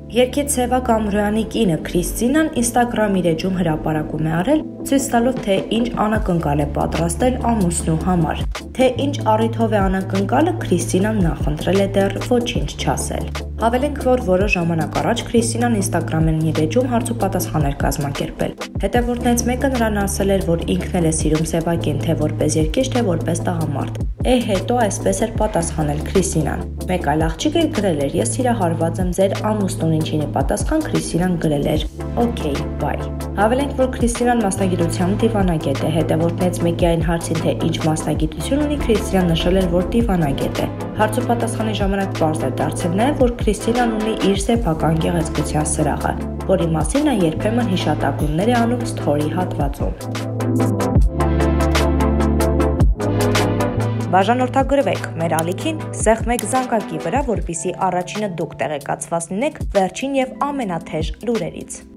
Երկիչ Սևակ Ամրոյանի կինը Քրիստինան Instagram իր էջում հրապարակում է արել, ցույց տալով թե ինչ անակնկալ է պատրաստել ամուսնու համար։ Թե ինչ առիթով է անակնկալը, Քրիստինան նախընտրել է դեռ ոչինչ չասել։ Հավելենք, որ որոշ ժամանակ առաջ Քրիստինան Instagram-ին իր էջում հարցուպատասխան էր կազմակերպել։ Հետևորդներից մեկը նրան ասել էր, որ ինքն էլ է սիրում Սևակին, թե որպես երկիչ, թե որպես տղամարդ։ Հետո այսպես էր պատասխանել Քրիստինան։ Մեկ այլ աղջիկ էր գրել էր. «Ես սիրահարված եմ ձեր ամուսնուն», ինչին ի պատասխան Քրիստինան գրել էր. «Okay, bye»։ Հավելենք, որ Քրիստինան մասնագիտությամբ դիվանագետ է։ Հետևորդներից մեկի այն հարցին, թե ինչ մասնագիտություն ունի, Քրիստինան նշել էր, որ դիվանագետ է։ Հարցուպատասխանի ժամանակ պարզ էր դարձել նաև, որ Քրիստինան ունի իր սեփական գեղեցկության սրահը, որի մասին նա երբեմն հիշատակումներ է անում սթորի հատվածում։ Բաժանորդագրվեք մեր ալիքին, սեղմեք զանգակի վրա, որպեսզի առաջինը դուք տեղեկացված լինեք վերջին եւ ամենաթեժ լուրերից։